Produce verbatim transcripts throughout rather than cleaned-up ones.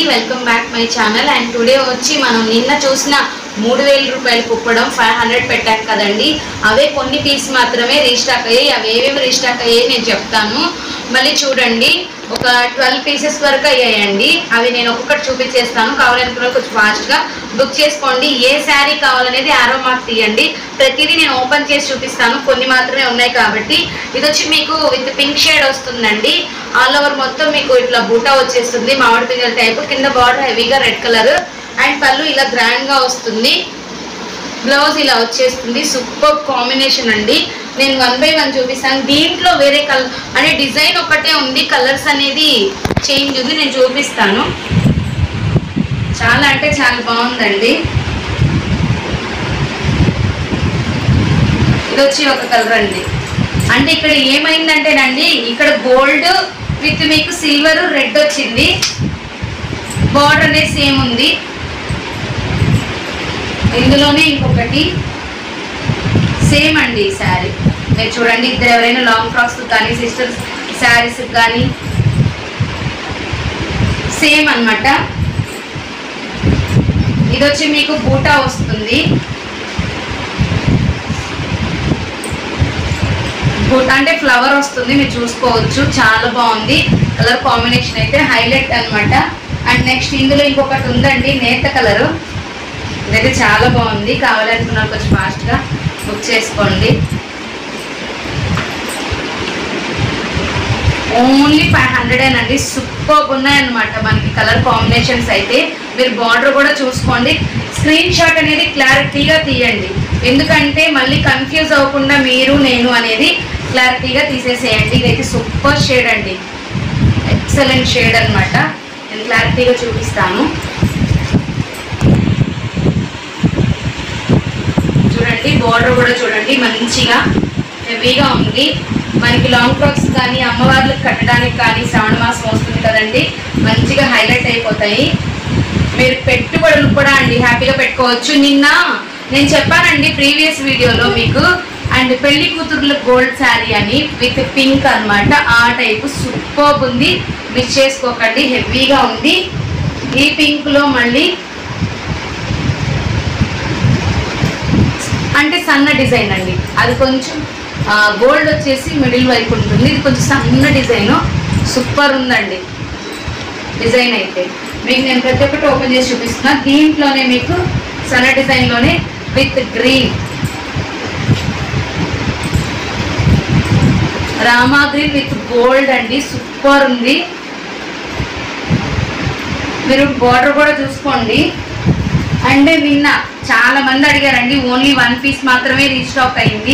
Welcome back my channel. And today వచ్చి మనం నిన్న చూసిన మూడు వేల రూపాయలు కుప్పడం ఫైవ్ హండ్రెడ్ పెట్టాం కదండి, అవే కొన్ని పీస్ మాత్రమే రీస్టాక్ అయ్యాయి. అవి ఏవేవి రీస్టాక్ అయ్యాయి నేను చెప్తాను. మళ్ళీ చూడండి, ఒక ట్వెల్వ్ పీసెస్ వరకు అయ్యాయండి. అవి నేను ఒక్కొక్కటి చూపించేస్తాను. కావాలనుకున్న కొంచెం ఫాస్ట్గా బుక్ చేసుకోండి. ఏ శారీ కావాలనేది ఆరో మార్క్ తీయండి. ప్రతిదీ నేను ఓపెన్ చేసి చూపిస్తాను, కొన్ని మాత్రమే ఉన్నాయి కాబట్టి. ఇది వచ్చి మీకు విత్ పింక్ షేడ్ వస్తుందండి. ఆల్ ఓవర్ మొత్తం మీకు ఇట్లా బూటా వచ్చేస్తుంది, మామిడి పింజల టైపు. కింద బార్డర్ హెవీగా రెడ్ కలర్ అండ్ పళ్ళు ఇలా గ్రాండ్గా వస్తుంది. బ్లౌజ్ ఇలా వచ్చేస్తుంది. సూపర్ కాంబినేషన్ అండి. నేను వన్ బై వన్ చూపిస్తాను. దీంట్లో వేరే కలర్ అంటే డిజైన్ ఒకటే ఉంది, కలర్స్ అనేది చేంజ్ ఉంది. నేను చూపిస్తాను. చాలా అంటే చాలా బాగుందండి. ఇది వచ్చి ఒక కలర్ అండి. అంటే ఇక్కడ ఏమైందంటేనండి, ఇక్కడ గోల్డ్ విత్ మీకు సిల్వర్ రెడ్ వచ్చింది. బార్డర్ అనేది సేమ్ ఉంది. ఇందులోనే ఇంకొకటి సేమ్ అండి ఈ శారీ. మీరు చూడండి, ఇద్దరు ఎవరైనా లాంగ్ ఫ్రాక్స్ కానీ సిస్టర్స్ శారీస్ కానీ సేమ్ అన్నమాట. ఇది వచ్చి మీకు బూటా వస్తుంది. బూటా అంటే ఫ్లవర్ వస్తుంది, మీరు చూసుకోవచ్చు. చాలా బాగుంది కలర్ కాంబినేషన్ అయితే, హైలైట్ అనమాట. అండ్ నెక్స్ట్ ఇందులో ఇంకొకటి ఉందండి, నేత కలరు. ఇదైతే చాలా బాగుంది. కావాలనుకున్నారు కొంచెం ఫాస్ట్గా బుక్ చేసుకోండి. ఓన్లీ ఫైవ్ హండ్రెడ్ అండి. సూపర్ ఉన్నాయన్నమాట మనకి కలర్ కాంబినేషన్స్ అయితే. మీరు బార్డర్ కూడా చూసుకోండి. స్క్రీన్ షాట్ అనేది క్లారిటీగా తీయండి, ఎందుకంటే మళ్ళీ కన్ఫ్యూజ్ అవ్వకుండా మీరు నేను అనేది క్లారిటీగా తీసేసేయండి. ఇదైతే సూపర్ షేడ్ అండి, ఎక్సలెంట్ షేడ్ అనమాట. నేను క్లారిటీగా చూపిస్తాను. చూడండి, బార్డర్ కూడా చూడండి, మంచిగా హెవీగా ఉంది. మనకి లాంగ్ ఫ్రాక్స్ కానీ అమ్మవార్లకు కట్టడానికి కానీ శ్రావణ మాసం వస్తుంది కదండి, మంచిగా హైలైట్ అయిపోతాయి. మీరు పెట్టుబడులు కూడా అండి హ్యాపీగా పెట్టుకోవచ్చు. నిన్న నేను చెప్పానండి ప్రీవియస్ వీడియోలో మీకు, అండ్ పెళ్లి కూతుర్ల గోల్డ్ శారీ అని విత్ పింక్ అనమాట. ఆ టైపు సూపర్ ఉంది, మిస్ చేసుకోకండి. హెవీగా ఉంది. ఈ పింక్లో మళ్ళీ అంటే సన్న డిజైన్ అండి. అది కొంచెం గోల్డ్ వచ్చేసి మిడిల్ వైపు ఉంటుంది. ఇది కొంచెం సన్న డిజైన్. సూపర్ ఉందండి డిజైన్ అయితే. మీకు నేను ప్రతి ఒక్కటి ఓపెన్ చేసి చూపిస్తున్నా. దీంట్లోనే మీకు సన్న డిజైన్లోనే విత్ గ్రీన్, రామా గ్రీన్ విత్ గోల్డ్ అండి. సూపర్ ఉంది. మీరు బార్డర్ కూడా చూసుకోండి. అండ్ నిన్న చాలా మంది అడిగారండి, ఓన్లీ వన్ పీస్ మాత్రమే రీస్టాక్ అయింది.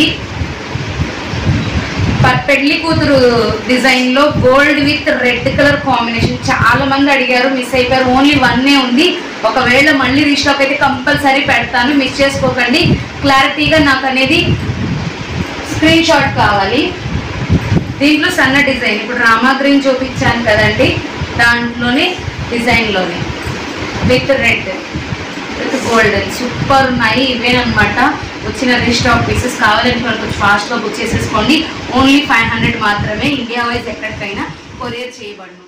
పెళ్లి కూతురు డిజైన్ లో gold with red colour combination చాలా మంది అడిగారు, మిస్ అయిపోయారు. ఓన్లీ వన్నే ఉంది. ఒకవేళ మళ్ళీ రీస్టాక్ అయితే కంపల్సరీ పెడతాను, మిస్ చేసుకోకండి. క్లారిటీగా నాకు అనేది స్క్రీన్ షాట్ కావాలి. దీంట్లో సన్న డిజైన్, ఇప్పుడు రామా గ్రీన్ చూపించాను కదండి, దాంట్లోనే డిజైన్లోనే with red with golden super ఉన్నాయి. ఇవేనమాట వచ్చిన రీస్టాక్ పీసెస్. కావాలంటే కొంచెం ఫాస్ట్గా బుక్ చేసేసుకోండి. ఓన్లీ ఫైవ్ హండ్రెడ్ మాత్రమే. ఇండియా వైజ్ ఎక్కడికైనా కొరియర్ చేయబడును.